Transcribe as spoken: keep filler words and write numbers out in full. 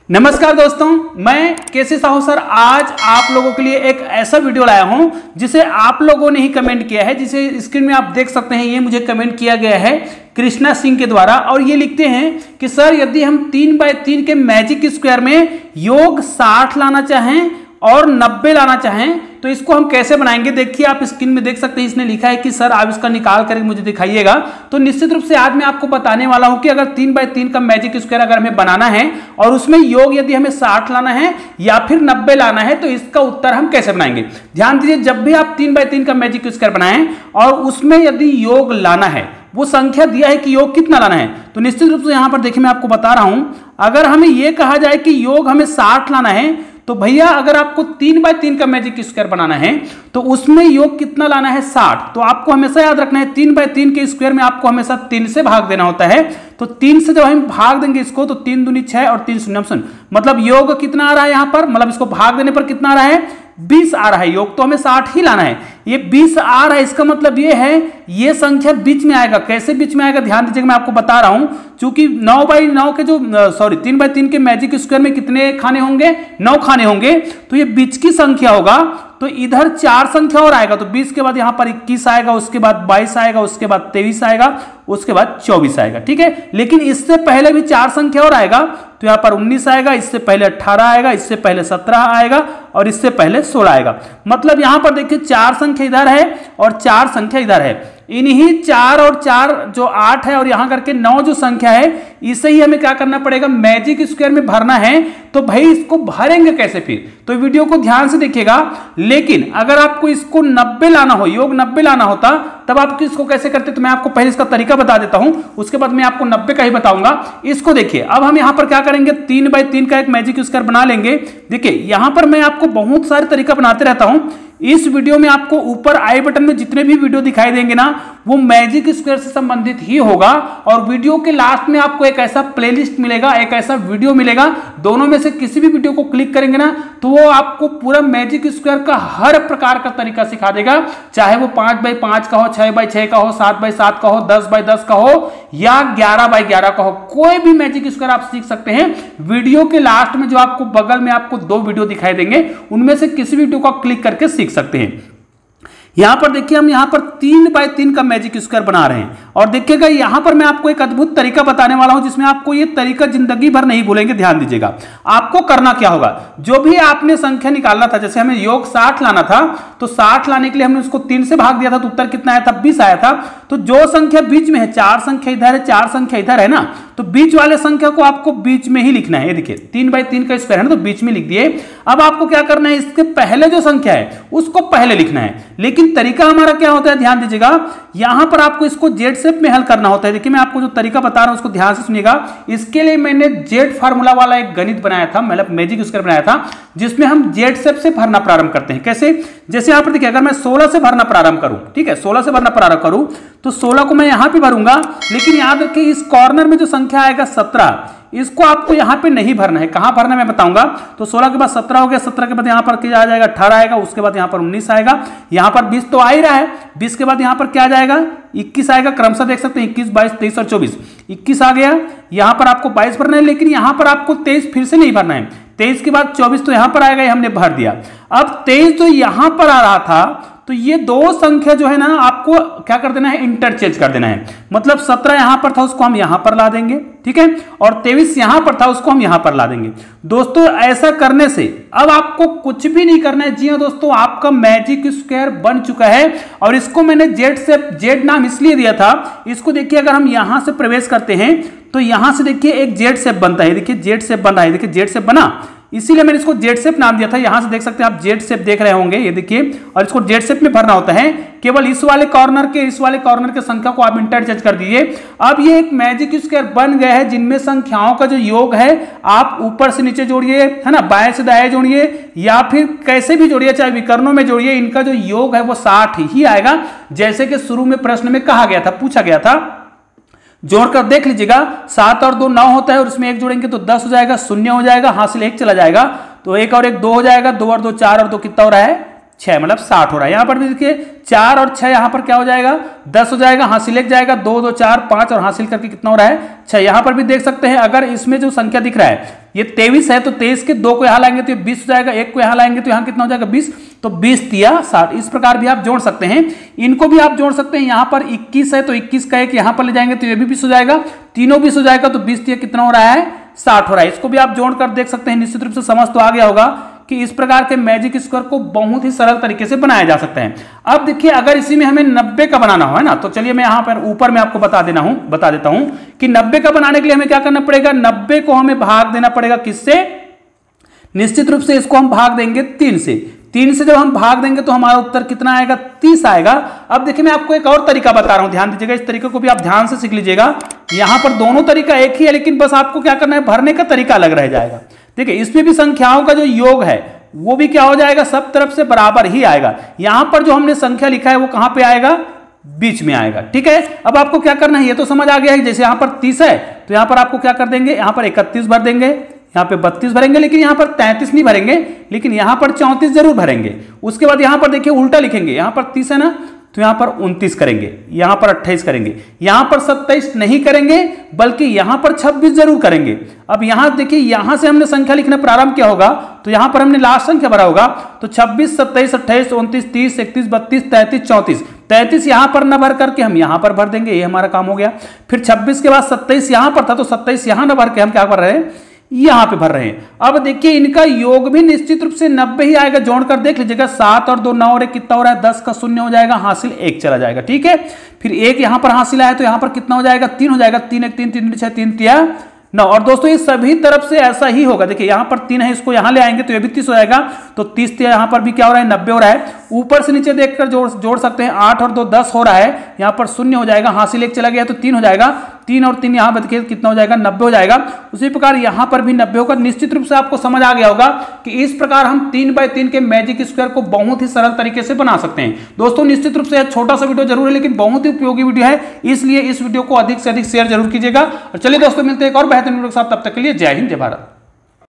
नमस्कार दोस्तों, मैं केसी साहू सर आज आप लोगों के लिए एक ऐसा वीडियो लाया हूं जिसे आप लोगों ने ही कमेंट किया है, जिसे स्क्रीन में आप देख सकते हैं। ये मुझे कमेंट किया गया है कृष्णा सिंह के द्वारा और ये लिखते हैं कि सर यदि हम तीन बाय तीन के मैजिक स्क्वायर में योग साठ लाना चाहें और नब्बे लाना चाहें तो इसको हम कैसे बनाएंगे। देखिए आप स्क्रीन में देख सकते हैं, इसने लिखा है कि सर आप इसका निकाल करके मुझे दिखाइएगा। तो निश्चित रूप से आज मैं आपको बताने वाला हूं कि अगर तीन बाय तीन का मैजिक स्क्वायर अगर हमें बनाना है और उसमें योग यदि हमें साठ लाना है या फिर नब्बे लाना है तो इसका उत्तर हम कैसे बनाएंगे। ध्यान दीजिए, जब भी आप तीन बाय तीन का मैजिक स्क्वायर बनाएं और उसमें यदि योग लाना है, वो संख्या दिया है कि योग कितना लाना है, तो निश्चित रूप से यहां पर देखिए मैं आपको बता रहा हूं, अगर हमें यह कहा जाए कि योग हमें साठ लाना है तो भैया अगर आपको तीन बाय तीन का मैजिक स्क्वायर बनाना है तो उसमें योग कितना लाना है, साठ। तो आपको हमेशा याद रखना है तीन बाय तीन के स्क्वायर में आपको हमेशा तीन से भाग देना होता है। तो तीन से जब हम भाग देंगे इसको तो तीन दूनी छह और तीन शून्य शून्य, मतलब योग कितना आ रहा है यहां पर, मतलब इसको भाग देने पर कितना आ रहा है, बीस आ रहा है। योग तो हमें साठ ही लाना है, ये बीस आ रहा है, इसका मतलब ये है ये संख्या बीच में आएगा। कैसे बीच में आएगा ध्यान दीजिएगा, मैं आपको बता रहा हूं। चूंकि नौ बाई नौ के जो सॉरी तीन बाई तीन के मैजिक स्क्वायर में कितने खाने होंगे, नौ खाने होंगे, तो ये बीच की संख्या होगा। तो इधर चार संख्या और आएगा, तो बीस के बाद यहां पर इक्कीस आएगा, उसके बाद बाईस आएगा, उसके बाद तेईस आएगा, उसके बाद चौबीस आएगा। ठीक है, लेकिन इससे पहले भी चार संख्या और आएगा, तो यहां पर उन्नीस आएगा, इससे पहले अठारह आएगा, इससे पहले सत्रह आएगा और इससे पहले सोलह आएगा। मतलब यहां पर देखिए चार संख्या इधर है और चार संख्या इधर है। इन्हीं चार और चार जो आठ है और यहां करके नौ जो संख्या है, इसे ही हमें क्या करना पड़ेगा, मैजिक स्क्वायर में भरना है। तो भाई इसको भरेंगे कैसे फिर, तो वीडियो को ध्यान से देखिएगा। लेकिन अगर आपको इसको नब्बे लाना हो, योग नब्बे लाना होता, तब आप इसको कैसे करते, तो मैं आपको पहले इसका तरीका बता देता हूं, उसके बाद मैं आपको नब्बे का ही बताऊंगा। इसको देखिए, अब हम यहां पर क्या करेंगे, तीन बाय तीन का एक मैजिक स्क्वायर बना लेंगे। देखिए यहां पर मैं आपको बहुत सारे तरीका बनाते रहता हूं। इस वीडियो में आपको ऊपर आई बटन में जितने भी वीडियो दिखाई देंगे ना, वो मैजिक स्क्वायर से संबंधित ही होगा। और वीडियो के लास्ट में आपको एक ऐसा प्लेलिस्ट मिलेगा, एक ऐसा वीडियो मिलेगा, दोनों में से किसी भी वीडियो को क्लिक करेंगे ना तो वो आपको पूरा मैजिक स्क्वायर का हर प्रकार का तरीका सिखा देगा। चाहे वो पांच बाई पांच का हो, छह बाई छह का हो, सात बाई सात का हो, दस बाई दस का हो या ग्यारह बाई ग्यारह का हो, कोई भी मैजिक स्क्वायर आप सीख सकते हैं। वीडियो के लास्ट में जो आपको बगल में आपको दो वीडियो दिखाई देंगे, उनमें से किसी वीडियो को क्लिक करके सीख सकते हैं। यहां पर देखिए हम यहां पर तीन बाय तीन का मैजिक स्क्वायर बना रहे हैं और देखिएगा यहां पर मैं आपको एक अद्भुत तरीका बताने वाला हूं जिसमें आपको ये तरीका जिंदगी भर नहीं भूलेंगे। ध्यान दीजिएगा, आपको करना क्या होगा, जो भी आपने संख्या निकालना था, जैसे हमें योग साठ लाना था तो साठ लाने के लिए हमने उसको तीन से भाग दिया था तो उत्तर कितना आया था, बीस आया था। तो जो संख्या बीच में है, चार संख्या इधर है, चार संख्या इधर है ना, तो बीच वाले संख्या को आपको बीच में ही लिखना है। देखिए तीन बाय तीन का स्क्वायर है ना, तो बीच में लिख दिए। अब आपको क्या करना है, इसके पहले जो संख्या है उसको पहले लिखना है। लेकिन तरीका हमारा क्या होता है, ध्यान दीजिएगा, यहां पर आपको इसको जेड शेप में हल करना होता है। देखिए मैं आपको जो तरीका बता रहा हूं उसको ध्यान से सुनिएगा। इसके लिए मैंने जेड फार्मूला वाला एक गणित बनाया था, मतलब मैजिक स्क्वायर बनाया था, जिसमें हम जेड शेप से भरना प्रारंभ करते हैं। कैसे, जैसे यहां पर देखिए अगर मैं सोलह से भरना प्रारंभ करूं, ठीक है, सोलह से भरना प्रारंभ करूं तो सोलह को मैं यहां पे भरूंगा, लेकिन याद रखिए इस कॉर्नर में जो संख्या आएगा सत्रह, इसको आपको यहां पे नहीं भरना है। कहां भरना है मैं बताऊंगा। तो सोलह के बाद सत्रह हो गया, सत्रह के बाद यहां पर क्या आ जाएगा, अठारह आएगा, उसके बाद यहां पर उन्नीस आएगा, यहां पर बीस तो आ ही रहा है, बीस के बाद यहां पर क्या आ जाएगा, इक्कीस आएगा, क्रमशः देख सकते हैं इक्कीस, बाईस, तेईस और चौबीस। इक्कीस आ गया, यहां पर आपको बाईस भरना है, लेकिन यहां पर आपको तेईस फिर से नहीं भरना है। तेईस के बाद चौबीस तो यहां पर आएगा, ये हमने भर दिया। अब तेईस जो यहां पर आ रहा था, तो ये दो संख्या जो है ना आपको क्या कर देना है, इंटरचेंज कर देना है। मतलब सत्रह यहां पर था उसको हम यहां पर ला देंगे, ठीक है, और तेईस यहां पर था उसको हम यहां पर ला देंगे। दोस्तों ऐसा करने से अब आपको कुछ भी नहीं करना है। जी हां दोस्तों, आपका मैजिक स्क्वायर बन चुका है और इसको मैंने जेड से जेड नाम इसलिए दिया था। इसको देखिए अगर हम यहां से प्रवेश करते हैं तो यहां से देखिए एक जेड शेप बनता है। देखिए जेड शेप बन रहा है, देखिए जेड शेप बना, इसीलिए मैंने इसको जेड शेप नाम दिया था। यहां से देख सकते हैं आप जेड शेप देख रहे होंगे, ये देखिए, और इसको जेड शेप में भरना होता है। केवल इस वाले कॉर्नर के इस वाले कॉर्नर के संख्या को आप इंटरचेंज कर दीजिए। अब ये एक मैजिक स्क्वायर बन गया है जिनमें संख्याओं का जो योग है आप ऊपर से नीचे जोड़िए, है ना, बाएं से दाएं जोड़िए या फिर कैसे भी जोड़िए, चाहे विकर्णों में जोड़िए, इनका जो योग है वो साठ ही आएगा। जैसे कि शुरू में प्रश्न में कहा गया था, पूछा गया था, जोड़कर देख लीजिएगा, सात और दो नौ होता है और उसमें एक जोड़ेंगे तो दस हो जाएगा, शून्य हो जाएगा, हासिल एक चला जाएगा, तो एक और एक दो हो जाएगा, दो और दो चार और दो कितना हो रहा है, छह, मतलब साठ हो रहा है। यहाँ पर भी देखिए चार और छह, यहाँ पर क्या हो जाएगा, दस हो जाएगा, हासिल एक जाएगा, दो दो चार पांच और हासिल करके कितना हो रहा है, छह। यहाँ पर भी देख सकते हैं अगर इसमें जो संख्या दिख रहा है ये तेईस है तो तेईस के दो को यहाँ लाएंगे तो ये बीस हो जाएगा, एक को यहाँ लाएंगे तो यहाँ कितना हो जाएगा बीस, तो बीस तिया साठ। इस प्रकार भी आप जोड़ सकते हैं, इनको भी आप जोड़ सकते हैं। यहाँ पर इक्कीस है तो इक्कीस का एक यहाँ पर ले जाएंगे तो ये भी बीस हो जाएगा, तीनों बीस हो जाएगा तो बीस तिया कितना हो रहा है, साठ हो रहा है। इसको भी आप जोड़कर देख सकते हैं, निश्चित रूप से समझ तो आ गया होगा कि इस प्रकार के मैजिक स्क्वायर को बहुत ही सरल तरीके से बनाया जा सकता है। अब देखिए अगर इसी में हमें नब्बे का बनाना हो, है ना, तो चलिए मैं यहां पर ऊपर में आपको बता देना हूं बता देता हूं कि नब्बे का बनाने के लिए हमें क्या करना पड़ेगा, नब्बे को हमें भाग देना पड़ेगा किससे, निश्चित रूप से इसको हम भाग देंगे तीन से। तीन से जब हम भाग देंगे तो हमारा उत्तर कितना आएगा, तीस आएगा। अब देखिए मैं आपको एक और तरीका बता रहा हूं, ध्यान दीजिएगा, इस तरीके को भी आप ध्यान से सीख लीजिएगा। यहां पर दोनों तरीका एक ही है, लेकिन बस आपको क्या करना है, भरने का तरीका अलग रह जाएगा। देखिए इसमें भी संख्याओं का जो योग है वो भी क्या हो जाएगा, सब तरफ से बराबर ही आएगा। यहां पर जो हमने संख्या लिखा है वो कहां पे आएगा, बीच में आएगा, ठीक है। अब आपको क्या करना है, ये तो समझ आ गया है। जैसे यहां पर तीस है तो यहां पर आपको क्या कर देंगे, यहां पर इकतीस भर देंगे, यहाँ पे बत्तीस भरेंगे, लेकिन यहाँ पर तैंतीस नहीं भरेंगे, लेकिन यहाँ पर चौंतीस जरूर भरेंगे। उसके बाद यहाँ पर देखिए उल्टा लिखेंगे, यहाँ पर तीस है ना तो यहाँ पर उनतीस करेंगे, यहाँ पर अट्ठाईस करेंगे, यहाँ पर सत्ताईस नहीं करेंगे, बल्कि यहाँ पर छब्बीस जरूर करेंगे। अब यहाँ देखिए यहाँ से हमने संख्या लिखना प्रारंभ किया होगा तो यहाँ पर हमने लास्ट संख्या भरा होगा, तो छब्बीस सत्ताईस अट्ठाईस उनतीस तीस इकतीस बत्तीस तैंतीस चौंतीस, तैंतीस यहाँ पर न भर करके हम यहाँ पर भर देंगे, ये हमारा काम हो गया। फिर छब्बीस के बाद सत्ताईस यहाँ पर था तो सत्ताईस यहाँ न भर के हम क्या कर रहे हैं, यहां पे भर रहे हैं। अब देखिए इनका योग भी निश्चित रूप से नब्बे ही आएगा, जोड़कर देख लीजिएगा, सात और दो नौ और एक कितना हो रहा है, दस का शून्य हो जाएगा, हासिल एक चला जाएगा, ठीक है। फिर एक यहां पर हासिल आया तो यहां पर कितना हो जाएगा, तीन हो जाएगा, तीन एक तीन तीन छह तीन तिया नौ। और दोस्तों ये सभी तरफ से ऐसा ही होगा, देखिए यहां पर तीन है, इसको यहां ले आएंगे तो ये भी तीस हो जाएगा, तो तीस तिया यहां पर भी क्या हो रहा है, नब्बे हो रहा है। ऊपर से नीचे देखकर जोड़ जोड़ सकते हैं, आठ और दो दस हो रहा है, यहां पर शून्य हो जाएगा, हासिल एक चला गया तो तीन हो जाएगा, तीन और तीन यहाँ देखिए कितना हो जाएगा, नब्बे हो जाएगा। उसी प्रकार यहाँ पर भी नब्बे होगा। निश्चित रूप से आपको समझ आ गया होगा कि इस प्रकार हम तीन बाय तीन के मैजिक स्क्वायर को बहुत ही सरल तरीके से बना सकते हैं। दोस्तों निश्चित रूप से छोटा सा वीडियो जरूर है, लेकिन बहुत ही उपयोगी वीडियो है, इसलिए इस वीडियो को अधिक से अधिक शेयर जरूर कीजिएगा। और चलिए दोस्तों मिलते हैं एक और बेहतरीन वीडियो के साथ, तब तक के लिए जय हिंद जय भारत।